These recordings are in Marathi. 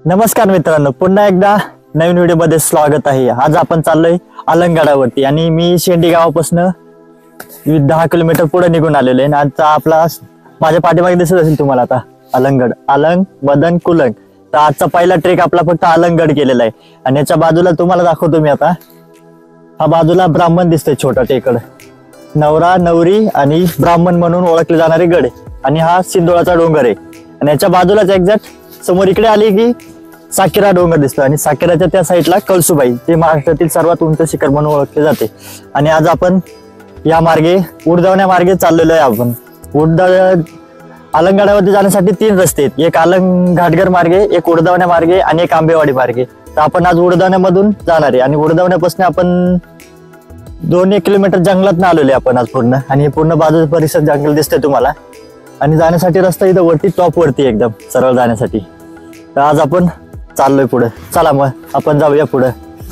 नमस्कार मित्रांनो, पुन्हा एकदा नवीन व्हिडिओमध्ये स्वागत आहे। आज आपण चाललोय अलंगगडावरती आणि मी शेंडी गावापासून 10 किलोमीटर पुढे निघून आलेलो आहे। आता आपला माझ्या पाठीमागे दिसत असेल तुम्हाला आता अलंगगड, अलंग मदन कुलंग। तर आजचा पहिला ट्रेक आपला फक्त अलंगगड केलेला आहे आणि याच्या बाजूला तुम्हाला दाखवतो मी आता। हा बाजूला ब्राह्मण दिसतोय, छोटा टेकड, नवरा नवरी आणि ब्राह्मण म्हणून ओळखले जाणारे गड आणि हा सिंधुळाचा डोंगर आहे। आणि याच्या बाजूलाच एक्झॅक्ट समोर इकडे आली की साकेरा डोंगर दिसतो आणि साकेराच्या त्या साईडला कळसुबाई, ते महाराष्ट्रातील सर्वात उंच शिखर म्हणून ओळखले जाते। आणि आज आपण या मार्गे उडदावण्या मार्गे चाललेलो आहे। आपण अलंगगडावरती जाण्यासाठी 3 रस्ते आहेत, एक अलंग घाटघर मार्गे, एक उडदावण्या मार्गे आणि एक आंबेवाडी मार्गे। तर आपण आज उडदावण्यामधून जाणार आहे आणि उडदावण्यापासून आपण 2-1 किलोमीटर जंगलात आलेलो आहे आपण आज पूर्ण। आणि हे पूर्ण बाजूचा परिसर जंगल दिसतंय तुम्हाला आणि जाण्यासाठी रस्ता इथं वरती टॉप वरती एकदम सरळ जाण्यासाठी। तर आज आपण चाललोय पुढे, चला मग आपण जाऊया पुढे।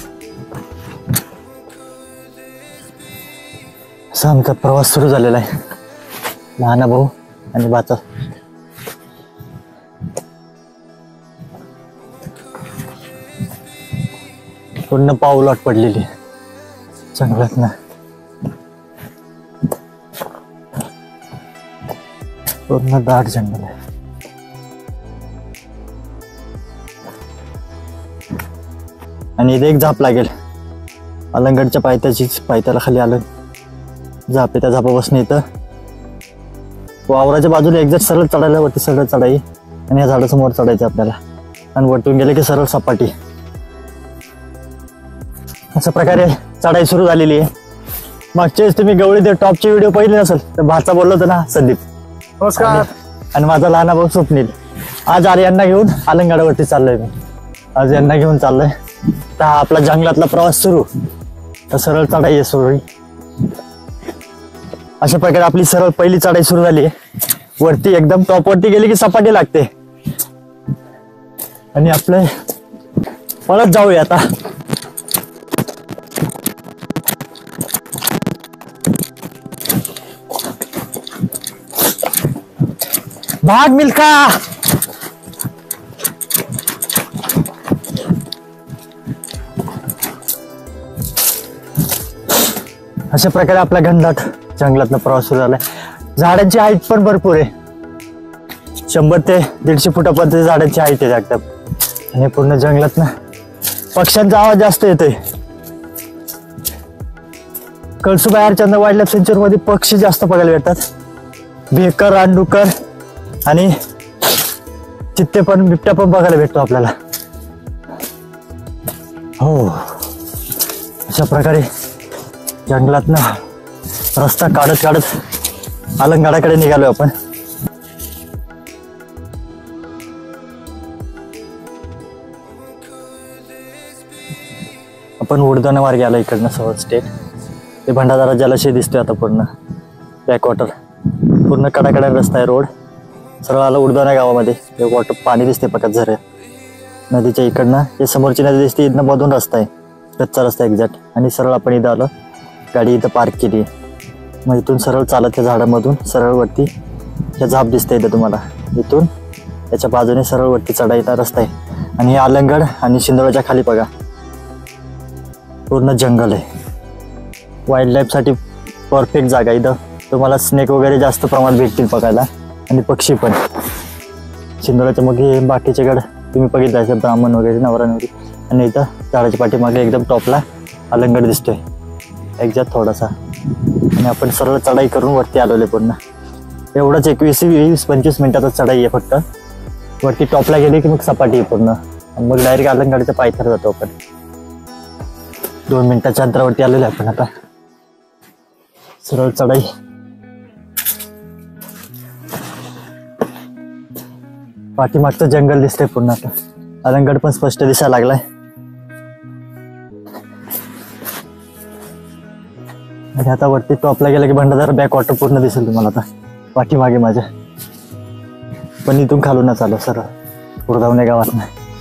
असा आमचा प्रवास सुरू झालेला आहे, लहान भाऊ आणि बाचा। पूर्ण पाऊलवाट पडलेली जंगलात ना, पूर्ण दाट जंगल आहे। आणि इथे एक झाप लागेल, अलंगगडच्या पायथ्याला खाली आलं झाप आहे, त्या झापापासून इथं वावराच्या बाजूला एक्झॅक्ट सरळ चढायला, वरती सरळ चढाई आणि या झाडासमोर चढायचं आपल्याला आणि वरतून गेले की सरळ सपाटी। अशा प्रकारे चढाई सुरू झालेली आहे। मागच्या वेळेस तुम्ही गवळी ते टॉपची व्हिडिओ पाहिली नसेल तर भाचा बोललो होतो ना, संदीप, नमस्कार। आणि माझा लहान भाऊ स्वप्नील। आज यांना घेऊन अलंगगडावरती चाललोय मी, आज यांना घेऊन चाललोय। तर हा आपला जंगलातला प्रवास सुरू, तर सरळ चढाई आहे सुरू। अशा प्रकारे आपली सरळ पहिली चढाई सुरू झाली आहे। वरती एकदम टॉप वरती गेली की सपाटी लागते आणि आपलं पळत जाऊया आता। भाग मिल्खा, अशा प्रकारे आपला घनदाट जंगलातनं प्रवास सुरू झालाय। झाडांची हाईट पण भरपूर आहे, 100 ते 150 फुटापर्यंत झाडांची हाईट आहे एकदम। आणि पूर्ण जंगलातनं पक्ष्यांचा आवाज जास्त येतोय। कळसुबाई हरचंद वाईल्ड सेंच्युरी मध्ये पक्षी जास्त बघायला भेटतात, भेकर, रानडुक्कर आणि चित्ते पण, बिबट्या पण बघायला भेटतो आपल्याला। हो, अशा प्रकारे जंगलातनं रस्ता काढत काढत अलंगगडाकडे निघालोय आपण। आपण उडदावण्या मार्गे आलो इकडनं सवड स्टेट, ते भंडारदरा जलाशय दिसतोय आता पूर्ण बॅकवॉटर, पूर्ण कडाकडा रस्ता आहे, रोड सरळ आला उडदावण्या गावामध्ये। एक वॉटर पाणी दिसते पकत झरे नदीच्या इकडनं, हे समोरची नदी दिसते, इथनं मधून रस्ता आहे, कच्चा रस्ता एक्झॅक्ट। आणि सरळ आपण इथं आलो, गाडी इथं पार्क केली, मग इथून सरळ चालत त्या झाडामधून सरळ वरती ह्या झाप दिसतंय इथं तुम्हाला, इथून त्याच्या बाजूने सरळ वरती चढायचा रस्ता आहे। आणि हे अलंगगड आणि सिंधुळाच्या खाली बघा पूर्ण जंगल आहे, वाईल्ड लाईफ साठी परफेक्ट जागा। इथं तुम्हाला स्नेक वगैरे जास्त प्रमाणात भेटतील बघायला आणि पक्षी पण। सिंधुळाच्या मग हे बाकीचे गड तुम्ही बघितलं असेल, ब्राह्मण वगैरे, नवरा नवरी। आणि इथं झाडाच्या पाठीमागे एकदम टॉपला अलंगगड दिसतोय एक्झॅक्ट थोडासा। आणि आपण सरळ चढाई करून वरती आलेलो पूर्ण, एवढंच 20-25 मिनिटाचा चढाई आहे फक्त। वरती टॉपला गेली की मग सपाटी आहे पूर्ण, मग डायरेक्ट अलंगगडाच्या पायथ्याला जातो आपण। 2 मिनिटाच्या अंतरावरती आलेलो आहे आपण आता, सरळ चढाई। पाठीमागचं जंगल दिसतंय पूर्ण आता, अलंगगड पण स्पष्ट दिसायला लागलाय। आणि आता वरती टॉपला गेलं की भंडारदरा बॅकवॉटर पूर्ण दिसेल तुम्हाला आता पाठीमागे माझ्या। पण इथून खालूनच आलो सरळ उडदावण्या गावातनं।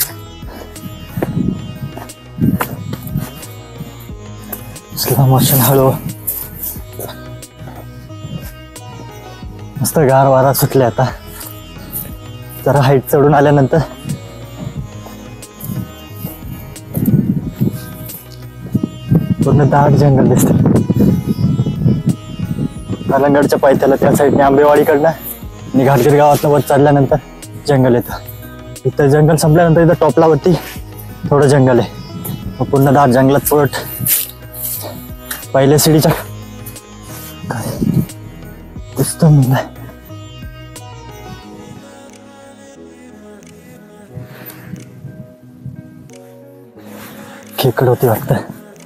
स्लो मोशन हळू, मस्त गार वारा सुटले आता। जरा हाईट चढून आल्यानंतर पूर्ण दाट जंगल दिसतं. अलंगडच्या पायथ्याला त्या साईडने आंबेवाडीकडनं आणि घाटगीर गावातनं वर चढल्यानंतर जंगल येतं. इथं जंगल संपल्यानंतर इथं टॉपलावरती थोडं जंगल आहे. मग पूर्ण दाट जंगलात पट पहिल्या सीडीच्या काय दिसतो मला. खेकड होती वाटतं.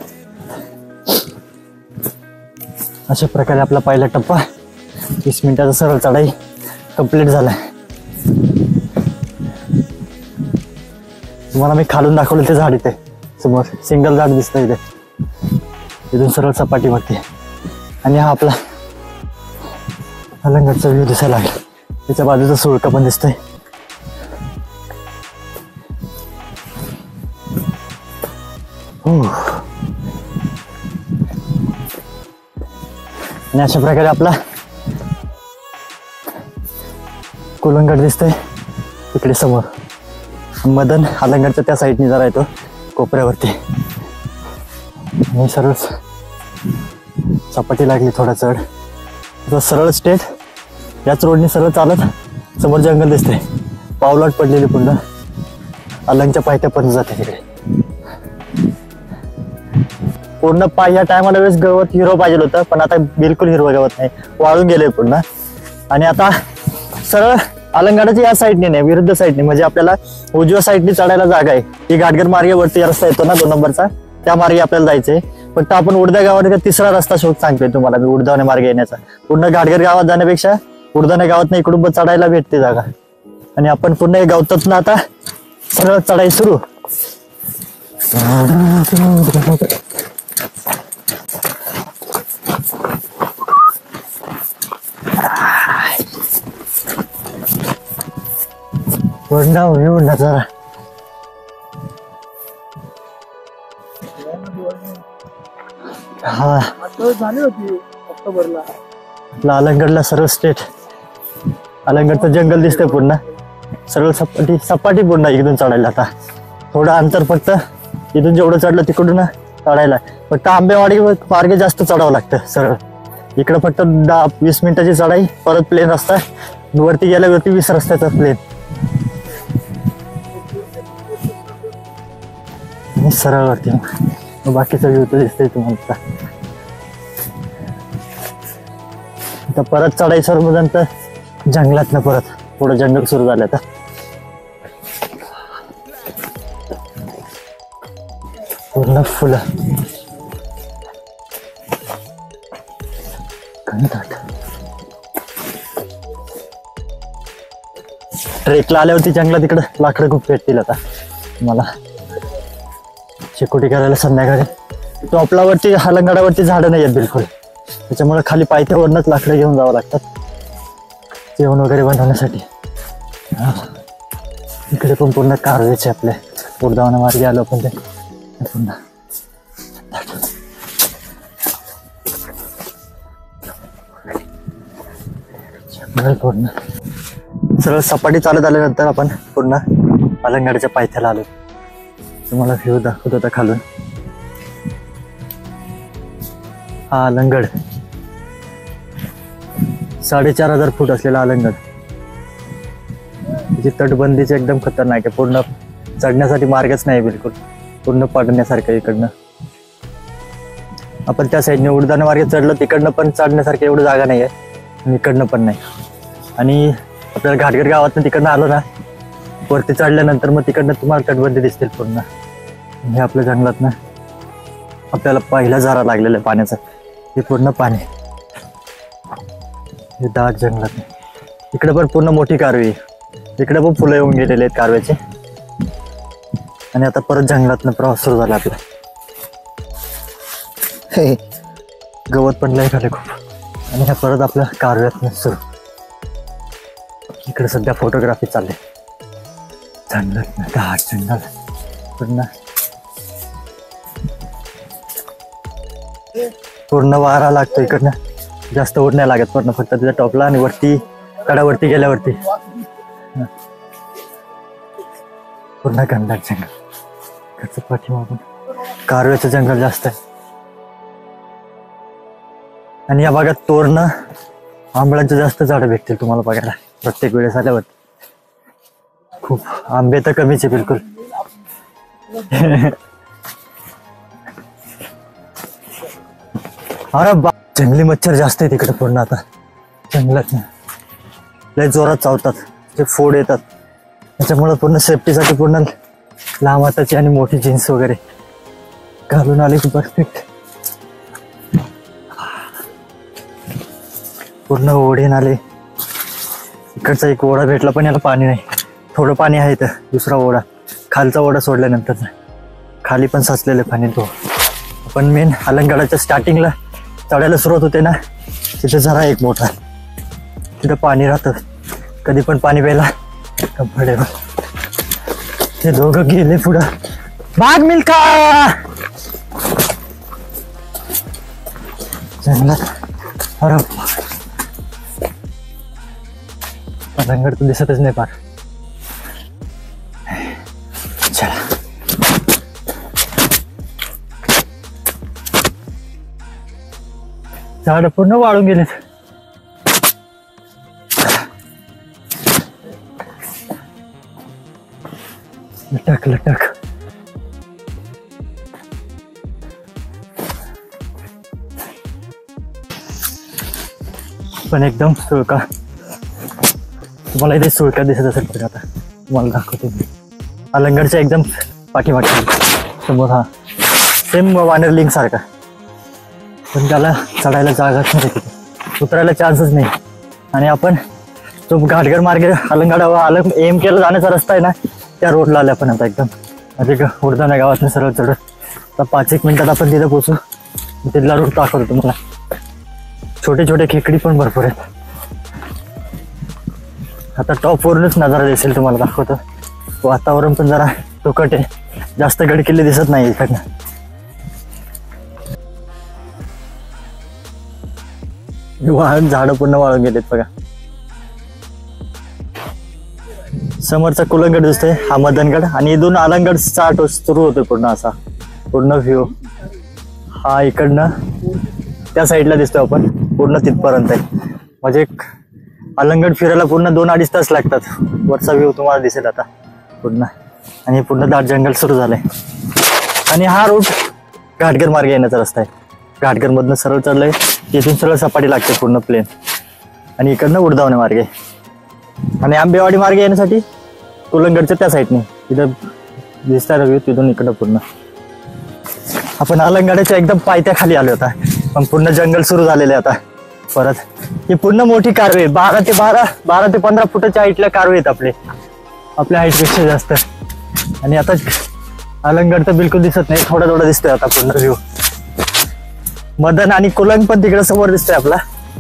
अशा प्रकारे आपला पहिला टप्पा 20 मिनिटाचा सरळ चढाई कंप्लीट झालाय. तुम्हाला मी खालून दाखवलं ते झाड इथे समोर सिंगल झाड दिसतंय इथे. इथून सरळ सपाटी भरते आणि हा आपला अलंगडचा व्ह्यू दिसायला लागला. त्याच्या बाजूचा सुळका पण दिसतोय. आणि अशा प्रकारे आपला कुलंगड दिसतोय तिकडे समोर. मदन अलंगडच्या त्या साईडने जरा येतो कोपऱ्यावरती आणि सरळ सपाटी लागली थोडा चढ. सरळ स्टेट याच रोडने सरळ चालत समोर जंगल दिसते. पावलाट पडलेली पुन्हा अलंगच्या पायथ्यापर्यंत जाते तिकडे. पूर्ण पाय या टायमाला वेळेस गवत हिरवं पाहिजे होतं पण आता बिलकुल हिरवं गवत नाही, वाळून गेले पुन्हा. आणि आता सरळ अलंगडाच्या या साईडने नाही विरुद्ध साईडने म्हणजे आपल्याला उजव्या साईडने चढायला जागा आहे. ही घाटगर मार्गावरती रस्ता येतो ना 2 नंबरचा त्या मार्गे आपल्याला जायचंय. फक्त आपण उडदा गावाने तिसरा रस्ता शोध सांगतोय तुम्हाला मी उडदावणे मार्गे येण्याचा. पूर्ण घाटगर गावात जाण्यापेक्षा उडदाणे गावात नाही इकडून चढायला भेटते जागा. आणि आपण पुन्हा गावताच आता सरळ चढाई सुरू. पूर्ण व्ह्यू नजारा. हा झाली होती ऑक्टोबरला आपला अलंगडला सरळ स्टेट. अलंगडचं जंगल दिसतंय पूर्ण सरळ सपाटी पूर्ण इकडून चढायला. आता थोडं अंतर फक्त इथून जेवढं चढलं तिकडून चढायला. फक्त आंबेवाडी मार्गे जास्त चढावं लागतं सरळ. इकडं फक्त 10-20 मिनिटाची चढाई परत प्लेन रस्ता. वरती गेल्यावरती 20 रस्त्याचा प्लेन सरळ वरती. बाकीचा व्ह्यू तर दिसतंय तुम्हाला. आता परत चढाई सर्व नंतर जंगलात ना परत पुढं जंगल सुरू झालं. आता पूर्ण फुलं ट्रेकला आल्यावरती जंगलात तिकडं लाकडं खूप भेटतील आता मला शेकोटी करायला. संध्याकाळी टॉपलावरती अलंगडावरती झाडं नाही आहेत बिलकुल, त्याच्यामुळे खाली पायथ्यावरनच लाकडं घेऊन जावं लागतात जेवण वगैरे बनवण्यासाठी. इकडे पण पूर्ण कारवेचे आपले उडदावणा मार्गे आलो पण ते पुन्हा पूर्ण सरळ सपाटी चालत आल्यानंतर आपण पूर्ण अलंगडाच्या पायथ्याला आलो. तुम्हाला व्ह्यू दाखवत होता खालून. हा अलंगड 4500 फूट असलेला अलंगड. त्याची तटबंदीची एकदम खतरनाक आहे. पूर्ण चढण्यासाठी मार्गच नाही बिलकुल, पूर्ण पडण्यासारखं. इकडनं आपण त्या साईडने उडदाणे मार्गे चढलं तिकडनं पण चढण्यासारखं एवढं जागा नाही आहे आणि इकडनं पण नाही. आणि आपल्याला घाटगर गावातनं तिकडनं आलो ना वरती चढल्यानंतर मग तिकडनं तुम्हाला तटबंदी दिसतील पूर्ण. हे आपल्या जंगलात ना आपल्याला पहिला झारा लागलेला आहे पाण्याचा. हे पूर्ण पाणी हे दाट जंगलात. इकडे पण पूर्ण मोठी कारवी. इकडे पण फुलं येऊन गेलेले आहेत कारव्याचे. आणि आता परत जंगलातनं प्रवास सुरू झाला आपला. हे गवत पण लय झाले खूप. आणि ह्या परत आपल्या कारव्यातनं सुरू. इकडे सध्या फोटोग्राफी चालली जंगलात. दाट जंगल पूर्ण पूर्ण वारा लागतो इकडनं. जास्त ओढ नाही लागत पूर्ण फक्त तिच्या टॉपला आणि वरती कडावरती गेल्यावरती पूर्ण घनदाट जंगल. पाठीमागून कारव्याचं जंगल जास्त आहे. आणि या भागात तोरणं आंबळांचे जास्त झाडं भेटतील तुम्हाला बघायला प्रत्येक वेळेस आल्यावर. खूप आंबे तर कमीच आहे बिलकुल. अरे बा, जंगली मच्छर जास्त आहे तिकडे पूर्ण. आता जंगलात लय जोरात चावतात, ते फोड येतात. त्याच्यामुळे पूर्ण सेफ्टीसाठी पूर्ण लांब हाताची आणि मोठी जीन्स वगैरे घालून आले की परफेक्ट. पूर्ण ओढे नाले. इकडचा एक ओढा भेटला पण याला पाणी नाही. थोडं पाणी आहे तर दुसरा ओढा, खालचा ओढा सोडल्यानंतर खाली पण साचलेलं पाणी. तो पण मेन अलंगडाच्या स्टार्टिंगला चढायला सुरुवात होते ना, तिथे जरा एक मोठा, तिथं पाणी राहतं. कधी पण पाणी प्यायला कम्फर्टेबल. ते दोघं गेले पुढं. बाग मिल्का जंगलात. अरे अलंगड तर दिसतच नाही पार. चला झाड पूर्ण वाळून गेलेत. लटक लटक. पण एकदम सुळका. तुम्हाला इथे सुळका दिसत असेल तर आता तुम्हाला दाखवतो मी. अलंगडच्या एकदम पाठीमागे समोर हा सेम वानरलिंग सारखा, पण त्याला चढायला जागाच नाही तिथे, उतरायला चान्सच नाही. आणि आपण जो घाटगर मार्गे अलंगडा एम केला जाण्याचा रस्ता आहे ना, त्या रोडला आल्या आपण आता एकदम. म्हणजे उडदाना गावातनं सरळ चढत. आता 5-1 मिनिटात आपण तिथे पोचू. तिथला रोड दाखवतो तुम्हाला. छोटे छोटे खेकडी पण भरपूर आहेत. आता टॉपवरूनच नजारा दिसेल तुम्हाला दाखवतो. वातावरण पण जरा तुकट आहे, जास्त गडकिल्ले दिसत नाही इकडनं. झाडं पूर्ण वाळून गेलेत बघा. समोरचा कुलंगड दिसतोय, हा मदनगड. आणि इथून अलंगड स्टार्ट सुरू होतोय पूर्ण असा पूर्ण व्ह्यू. हा इकडनं त्या साईडला दिसतोय आपण, पूर्ण तिथपर्यंत आहे. म्हणजे अलंगड फिरायला पूर्ण 2-2.5 तास लागतात. वरचा व्ह्यू तुम्हाला दिसेल आता पूर्ण. आणि पूर्ण दाट जंगल सुरू झालंय. आणि हा रूट घाटगर मार्गे येण्याचा रस्ता आहे. घाटगर मधनं सरळ चढलंय, तिथून सरळ सपाटी लागते पूर्ण प्लेन. आणि इकडनं उडदावणे मार्गे. आणि आंबेवाडी मार्गे येण्यासाठी कुलंगडच्या त्या साईडने इथं दिसता व्ह्यू, तिथून इकडं पूर्ण. आपण अलंगडाच्या एकदम पायथ्याखाली आलो होता, पण पूर्ण जंगल सुरू झालेले आता परत. ही पूर्ण मोठी कारवे, 12 ते 15 फुटाच्या हाईटला कारवे आहेत आपल्या हाईटपेक्षा जास्त. आणि आता अलंगड तर बिलकुल दिसत नाही, थोडा थोडा दिसतोय आता पूर्ण व्ह्यू. मदन आणि कुलंग पण तिकडे समोर दिसतोय आपला.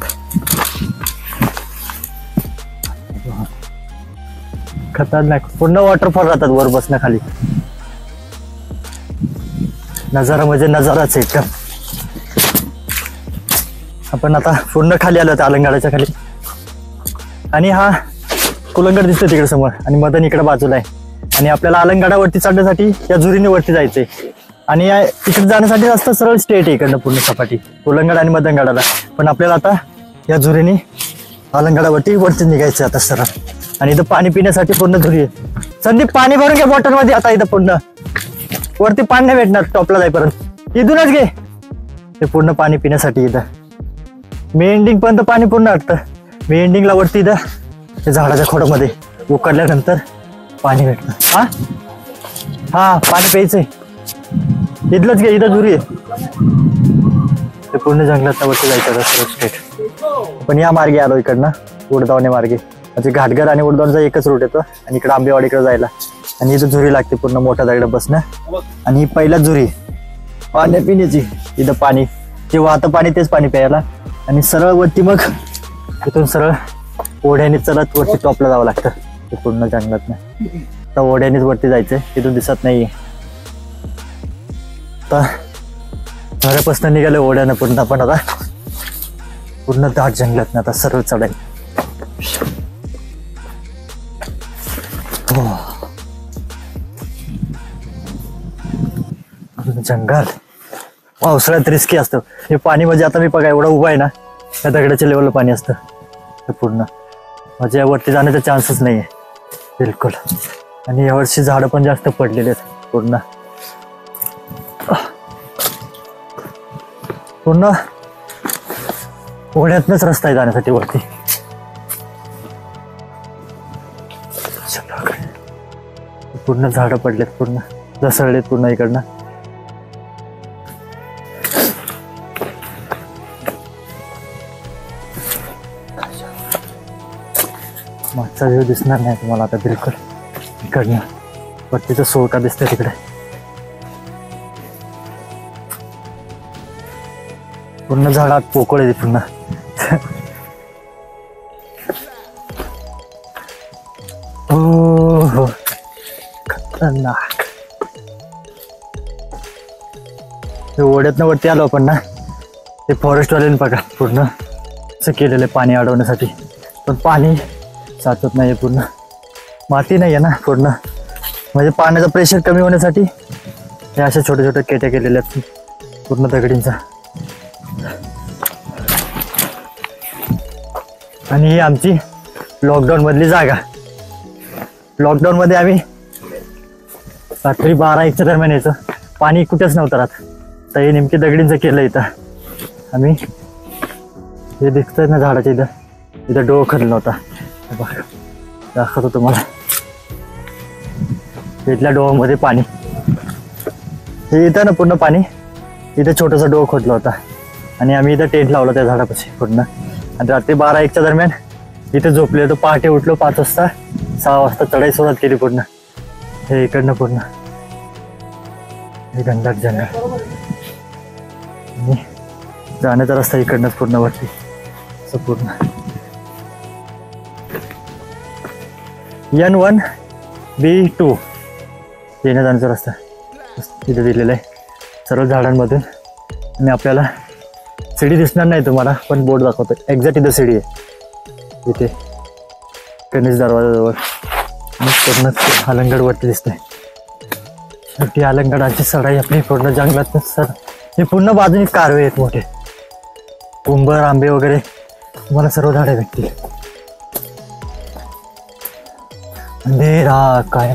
खतरनाक पूर्ण वॉटरफॉल राहतात वर बसणं खाली. नजारा म्हणजे नजाराच एकदम. आपण आता पूर्ण खाली आलो होतो अलंगडाच्या खाली. आणि हा कुलंगड दिसतोय तिकडे समोर, आणि मदन इकडे बाजूला आहे. आणि आपल्याला अलंगडावरती चढण्यासाठी या झुरीने वरती जायचंय. आणि तिकडे जाण्यासाठी रस्ता सरळ स्ट्रेट आहे इकडनं पूर्ण सपाटी, कुलंगड आणि मदनगडाला. पण आपल्याला आता या झुरीने अलंगडावरती वरती निघायचं आता सरळ. आणि इथं पाणी पिण्यासाठी पूर्ण झुरी आहे. संदीप पाणी भरून घे बॉटल मध्ये. आता इथं पूर्ण वरती पाणी नाही भेटणार टॉपला जाईपर्यंत, इथूनच घे. ते पूर्ण पाणी पिण्यासाठी इथं मी एंडिंग पर्यंत पाणी पूर्ण वाटतं. मी एंडिंगला वरती इथं ते झाडाच्या खोडामध्ये उकडल्यानंतर पाणी भेटतं. हा पाणी प्यायचंय इथलंच घे, इथं झुरी आहे. ते पूर्ण जंगलात वरती जायचं स्ट्रेट. पण या मार्गे आलो इकडनं उडदावणे मार्गे. म्हणजे घाटगर आणि उडदावणचा एकच रूट येतो. आणि इकडे आंबेवाडीकडे जायला. आणि इथं झुरी लागते पूर्ण मोठ्या दगड बसणं. आणि पहिला झुरी पाण्या पिण्याची. इथं पाणी जे वाहतं पाणी तेच पाणी प्यायला. आणि सरळ वरती मग इथून सरळ ओढ्याने चलत वरती टॉपला जावं लागतं. ते पूर्ण जंगलात नाही तर ओढ्यानेच वरती जायचंय. तिथून दिसत नाहीये. आता घरापासून निघाले ओढ्यानं पूर्ण. पण आता पूर्ण दाट जंगलात ना आता सरळ चढाय. जंगल पावसाळ्यात रिस्की असतं हे पाणी. म्हणजे आता मी बघा एवढं उभा आहे ना, त्या दगडाच्या लेवलला पाणी असतं हे पूर्ण. म्हणजे वरती जाण्याचा चान्सच नाही आहे बिलकुल. आणि यावर्षी झाडं पण जास्त पडलेली आहेत पूर्ण. पूर्ण ओढ्यातनच रस्ता आहे जाण्यासाठी वरती. पूर्ण झाडं पडलेत, पूर्ण घसरलेत पूर्ण इकडनं. मागचा व्ह्यू दिसणार नाही तुम्हाला आता बिलकुल. इकडनं वरतीचं सोळका दिसतंय तिकडे. पूर्ण झाडात पोकळ आहे पूर्ण. हो खतरनाक. ओढ्यातनं वरती आलो आपण ना, ते फॉरेस्टवाल्याने बघा पूर्ण असं केलेलं आहे पाणी अडवण्यासाठी. पण पाणी साचत नाही पूर्ण, माती नाही आहे ना पूर्ण. म्हणजे पाण्याचं प्रेशर कमी होण्यासाठी हे अशा छोट्या छोट्या केट्या केलेल्या आहेत पूर्ण दगडींचा. आणि ही आमची लॉकडाऊन मधली जागा. लॉकडाऊन मध्ये आम्ही रात्री 12-1च्या दरम्यान यायचं. पाणी कुठेच नव्हतं राहत. तर हे नेमकी दगडींचं केलं इथं आम्ही. हे दिसतंय ना झाडाच्या इथं डोह खरला होता बघा, दाखवतो तुम्हाला. इथल्या डोहामध्ये पाणी हे इथं ना पूर्ण पाणी. इथं छोटासा डोह खोदला होता आणि आम्ही इथं टेंट लावला त्या झाडापाशी पूर्ण. आणि रात्री 12-1च्या दरम्यान इथे झोपले होतो. पहाटे उठलो 5 वाजता, 6 वाजता चढाई सुरुवात केली पूर्ण. हे इकडनं पूर्ण हे घनदाट जंगल आणि जाण्याचा रस्ता इकडनंच पूर्ण वरती असं पूर्ण. N1B2 येण्या जाण्याचा रस्ता इथे दिलेला आहे सर्व झाडांमधून. आणि आपल्याला सीडी दिसणार नाही तुम्हाला, पण बोर्ड दाखवतो. एक्झॅक्ट इथं सीडी आहे इथे गणेश दरवाजाजवळ. पूर्ण अलंगड वरती दिसतंय. शेवटी अलंगडाची चढाई आपली पूर्ण जंगलात. सर हे पूर्ण बाजूने कारवे आहेत मोठे, उंबर आंबे वगैरे तुम्हाला सर्व झाडे भेटतील. अंधेरा काय.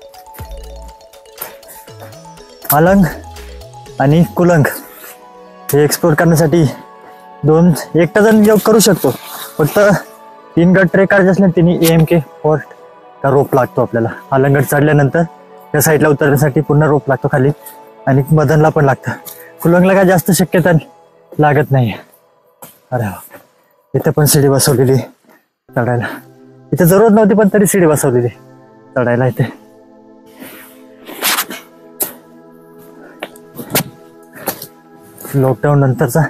अलंग आणि कुलंग हे एक्सप्लोर करण्यासाठी एकटा जण करू शकतो. फक्त 3 गट ट्रेक काढायचे असले तिन्ही AMK फोर्ट का रोप लागतो आपल्याला. अलंगड चढल्यानंतर त्या साईडला उतरण्यासाठी पूर्ण रोप लागतो खाली, आणि मदनला पण लागतं. कुलंगला काय जास्त शक्यता लागत नाही. अरे इथे पण शिडी बसवलेली चढायला. इथे जरूरत नव्हती पण तरी शिडी बसवलेली चढायला इथे. लॉकडाऊन नंतरचा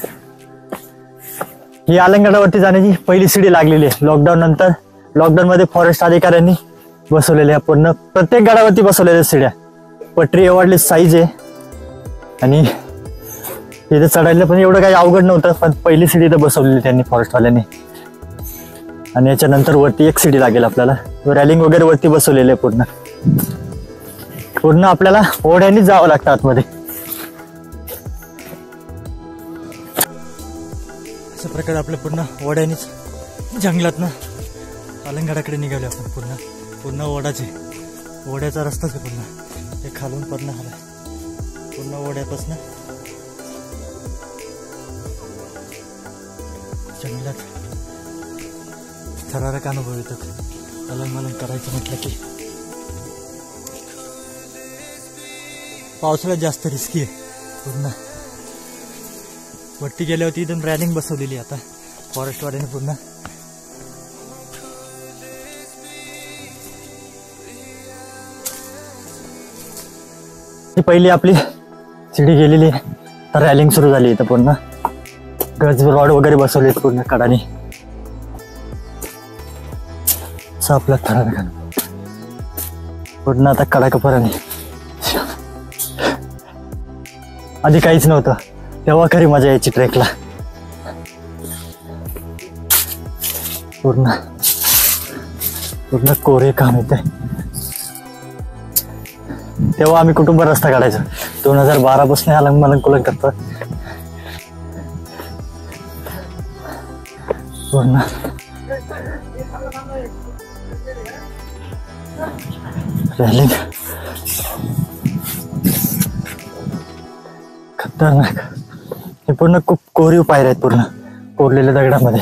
ही अलंगडावरती जाण्याची पहिली शिडी लागलेली आहे लॉकडाऊन नंतर. लॉकडाऊन मध्ये फॉरेस्ट अधिकाऱ्यांनी बसवलेल्या पूर्ण प्रत्येक गडावरती बसवलेल्या शिड्या. पटरी एवढली साईज आहे आणि इथे चढायला पण एवढं काही अवघड नव्हतं. पण पहिली शिडी इथं बसवलेली त्यांनी फॉरेस्टवाल्यांनी. आणि याच्यानंतर वरती एक शिडी लागेल आपल्याला. रॅलिंग वगैरे वरती बसवलेले आहे पूर्ण. पूर्ण आपल्याला ओढ्यानेच जावं लागतं आतमध्ये. अशा प्रकारे आपल्या पूर्ण ओढ्यानेच जंगलातनं अलंगडाकडे निघालो आपण. पूर्ण ओढ्याचा रस्ताच आहे पूर्ण. हे खालून पूर्ण आला पूर्ण ओढ्यापासून जंगलात थरारक अनुभव येतो अलंग करायचं म्हटलं की. पावसाळ्यात जास्त रिस्की आहे पूर्ण. वरती गेल्या होती इथून रॅलिंग बसवलेली आता फॉरेस्टवाल्याने पूर्ण. ही पहिली आपली शिडी गेलेली आहे. तर रॅलिंग सुरू झाली इथं पूर्ण. गज रॉड वगैरे बसवले पूर्ण कडाने. आपला थरारक पूर्ण आता कडाकपराने. आधी काहीच नव्हतं तेव्हा खरी मजा यायची ट्रेकला. पूर्ण कोरे काम येते. तेव्हा आम्ही कुटुंब रस्ता काढायचो. 2012 पासून अलंग कुलंग करतो पूर्ण. रॅलिंग खतरनाक. हे पूर्ण खूप कोरीव पायऱ्या आहेत, पूर्ण कोरलेल्या दगडामध्ये.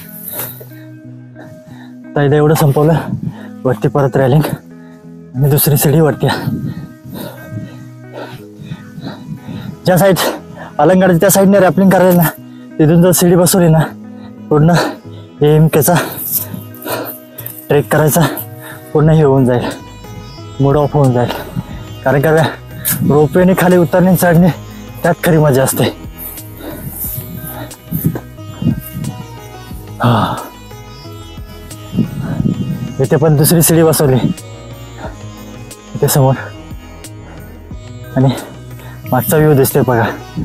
तर इथं एवढं संपवलं, वरती परत रॅलिंग आणि दुसरी सीडी वरती. ज्या साईड अलंगाच्या त्या साईडने रॅपलिंग करायला ना, तिथून जर सीडी बसवली ना, पूर्ण AMKचा ट्रेक करायचा पूर्ण हे होऊन जाईल, मूड ऑफ होऊन जाईल. कारण का रोपवेने खाली उतरणे चढणे त्यात खरी मजा असते. हा, इथे पण दुसरी सीडी बसवली इथे समोर, आणि मागचा व्ह्यू दिसतोय बघा.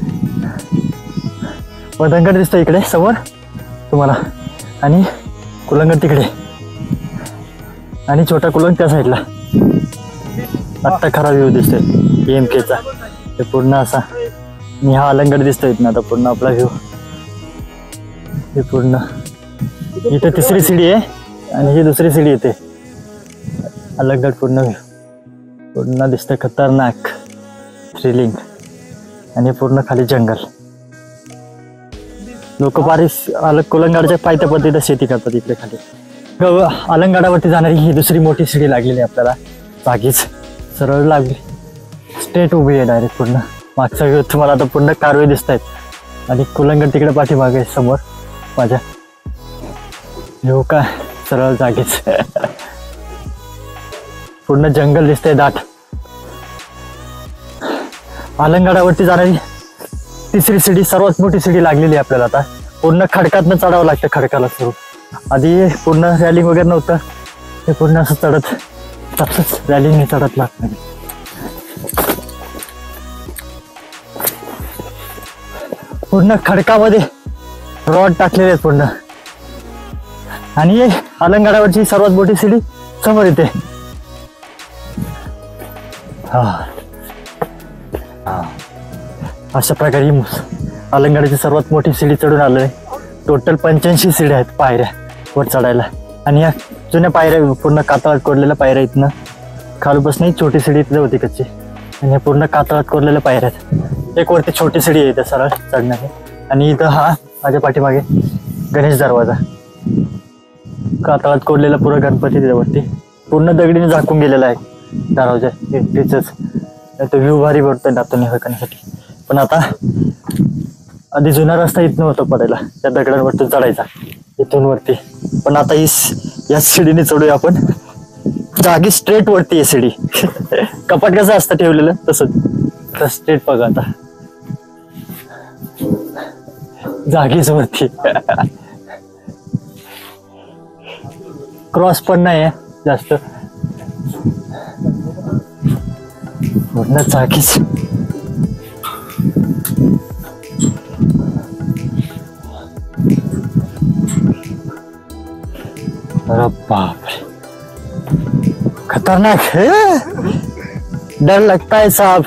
पतंगड दिसतोय इकडे समोर तुम्हाला, आणि कुलंगड तिकडे, आणि छोटा कुलंग त्या साईडला. आत्ता खरा व्ह्यू दिसतोय AMKचा. ते पूर्ण असा, आणि हा अलंगड दिसतोय ना आता पूर्ण आपला व्ह्यू. हे पूर्ण इथे तिसरी सीडी आहे आणि ही दुसरी सीडी येते. अलंगड पूर्ण व्ह्यू पूर्ण दिसतंय, खतरनाक थ्रिलिंग. आणि पूर्ण खाली जंगल. लोक कुलंगाडच्या पायथ्या पद्धतीनं शेती करतात इकडे खाली. अलंगाडावरती जाणारी ही दुसरी मोठी सीडी लागलेली आहे आपल्याला. जागीच सरळ लागली, स्ट्रेट उभी आहे डायरेक्ट पूर्ण. मागचा व्ह्यू तुम्हाला आता पूर्ण कारवे दिसत आहेत, आणि कुलंगड तिकडे पाठीमागे आहे समोर माझ्या. येऊ का सरळ जागीच. पूर्ण जंगल दिसतंय दाट. अलंगाडावरती जाणारी तिसरी सीडी, सर्वात मोठी सीडी लागलेली आहे आपल्याला आता. पूर्ण खडकातनं चढावं लागतं, खडकाला सुरू. आधी पूर्ण रॅलिंग वगैरे नव्हतं, ते पूर्ण असं चढत रॅलिंगने चढत लागतं. पूर्ण खडकामध्ये रॉड टाकलेले आहेत पूर्ण. आणि अलंगाडावरची सर्वात मोठी सीडी समोर येते. अशा प्रकारे अलंगाडाची सर्वात मोठी सीडी चढून आलोय. टोटल 85 सीड्या आहेत पायऱ्या वर चढायला. आणि या जुन्या पायऱ्या पूर्ण कातळात कोरलेल्या पायऱ्या. इथनं खालूपासून एक छोटी सीडी इथं होती कच्ची, आणि पूर्ण कातळात कोरलेल्या पायऱ्या आहेत. एक वरती छोटी सीडी आहे इथं सरळ चढण्याची. आणि इथं हा माझ्या पाठीमागे गणेश दरवाजा, कातळात कोरलेला पुरा गणपती त्याच्यावरती पूर्ण दगडीने झाकून गेलेला आहे दरवाजा एंट्रीच. तो व्ह्यू भारी पडतोय नातून हे करण्यासाठी. पण आता आधी जुना रस्ता इथनं होता पडायला, त्या दगडांवरतून चढायचा इथून वरती. पण आता या सीडीने चढूया आपण जागी स्ट्रेट वरती. आहे सीडी कपाट कसं असतं ठेवलेलं तसंच स्ट्रेट बघा आता जागीच वरती. क्रॉस पण नाही आहे जास्त, पूर्ण जागीच. अरे बापरे, खतरनाक है, डर लगता है साहब.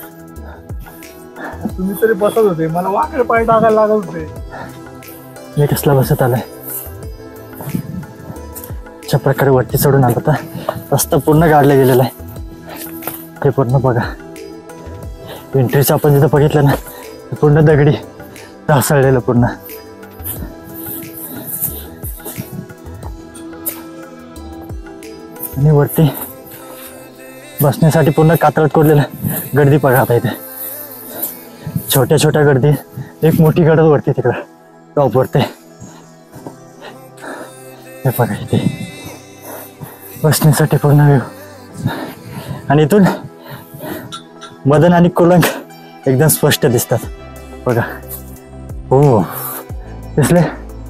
तुम्ही तरी बसत होते, मला वाकडे पाय टाकायला लागत होते. मी कसला बसत आलाय. अशा प्रकारे वरती चढून आलो होता. रस्ता पूर्ण गाडला गेलेला आहे. ते पूर्ण बघा, एंट्रीचं आपण जिथं बघितलं ना, पूर्ण दगडी ढासळलेलं पूर्ण. आणि वरती बसण्यासाठी पूर्ण कातळात कोरलेलं गर्दी बघा. आता इथे छोट्या छोट्या गर्दी, एक मोठी गडद वरती तिकडं टॉप वरती. हे बघा इथे बसण्यासाठी पूर्ण व्ह्यू. आणि इथून मदन आणि कुलंग एकदम स्पष्ट दिसतात बघा. हो दिसले.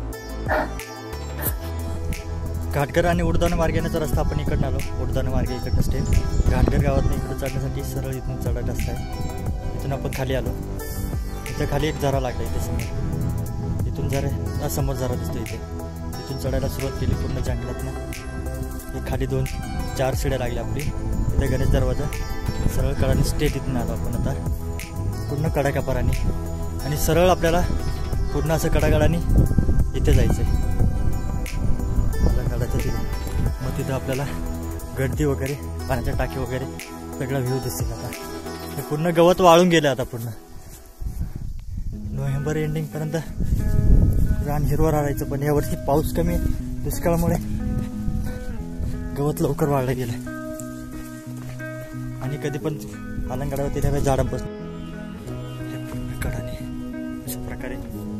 घाटघर आणि उडदान मार्गानेचा रस्ता आपण इकडनं आलो. उडदान मार्गे इकडनं स्टेप घाटघर गावातनं इकडं चढण्यासाठी सरळ इथून चढत रस्ता आहे. इथून आपण खाली आलो. इथं खाली एक झरा लागला इथे समोर. इथून झरा समोर झरा दिसतो इथे. इथून चढायला सुरुवात केली पूर्ण जंगलातनं. हे खाली 2-4 शिड्या लागल्या आपली. इथे गणेश दरवाजा, सरळ कडाने स्टेट इथून आलो आपण आता पूर्ण कडाकापराने आणि सरळ आपल्याला पूर्ण असं कडाकडाने इथे जायचं आहे अलंगाडाच्या तिथे. मग तिथं आपल्याला गर्दी वगैरे पाण्याच्या टाकी वगैरे सगळा व्ह्यू दिसतील. आता हे पूर्ण गवत वाळून गेलं आता पूर्ण नोव्हेंबर एंडिंगपर्यंत रान हिरवं राहायचं. पण यावर्षी पाऊस कमी दुष्काळामुळे गवत लवकर वाढलं गेलं आणि कधी पण अलंगाडावरती त्या झाडं बसलं कडाने अशा प्रकारे.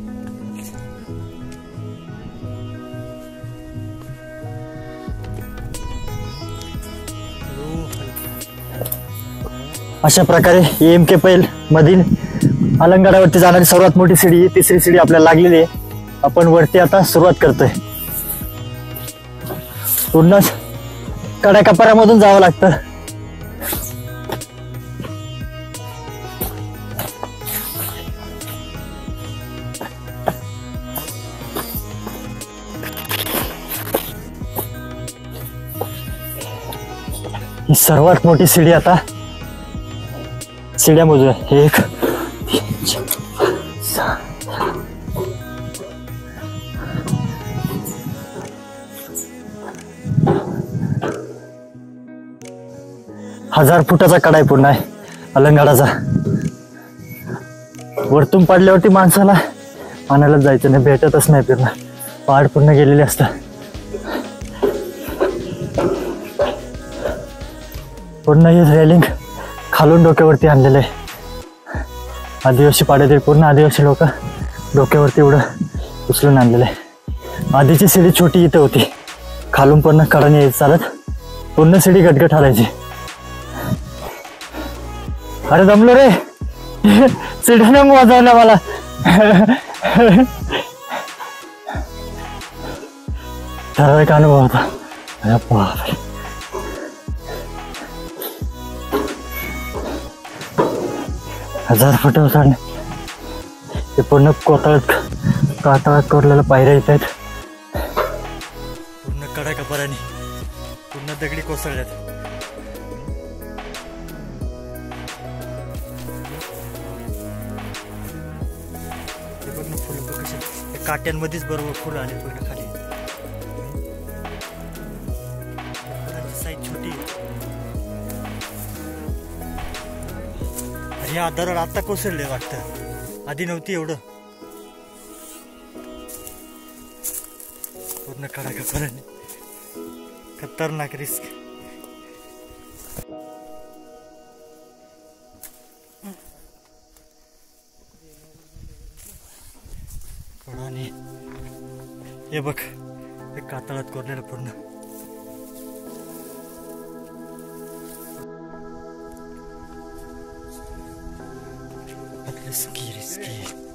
अशा प्रकारे EMK पैल मधील अलंगाडावरती जाणारी सर्वात मोठी शिडी, तिसरी शिडी आपल्याला लागलेली आहे. आपण वरती आता सुरुवात करतोय. पूर्ण कडाकापरामधून जावं लागतं. ही सर्वात मोठी शिडी. आता शिड्या मोजूया 1 3 4 6 1000 फुटाचा कडा आहे पूर्ण आहे अलंगाडाचा. वरतून पडल्यावरती माणसाला पाण्यालाच जायचं नाही, भेटतच नाही. पूर्ण पहाड पूर्ण गेलेले असतात. पूर्ण हे रेलिंग खालून डोक्यावरती आणलेलं आहे. आदिवासी पाड्यातील पूर्ण आदिवासी लोक डोक्यावरती एवढं उचलून आणलेलं आहे. आधीची शिडी छोटी इथं होती, खालून पूर्ण कडाने यायचं चालत पूर्ण शिडी गटगट हलायची. अरे दमलो रे शिड्याने वाजवलं मला. ठराविक अनुभव होता. अरे बापरे. हजार फुट उचलणे ते पूर्ण कातळात कोरलेल्या पायऱ्या येत आहेत. पूर्ण कडाकापराने पूर्ण दगडी कोसळल्यात. ते पूर्ण फुलं कसे काट्यांमध्येच बरोबर फुलं आले पूर्ण खाली. साईज छोटी हे आधार आता कोसळले वाटतं, आधी नव्हती एवढं. पूर्ण कडाकापराने खतरनाक रिस्क. कडाने हे बघ हे कातळात कोरलेलं पूर्ण. रिस्की.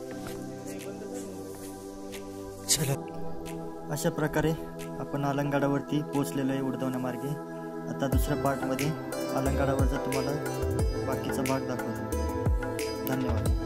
चला अशा प्रकारे आपण अलंगाडावरती पोहोचलेलो आहे उडदावण्या मार्गे. आता दुसऱ्या पार्टमध्ये अलंगाडावरचा तुम्हाला बाकीचा भाग दाखवतो. धन्यवाद.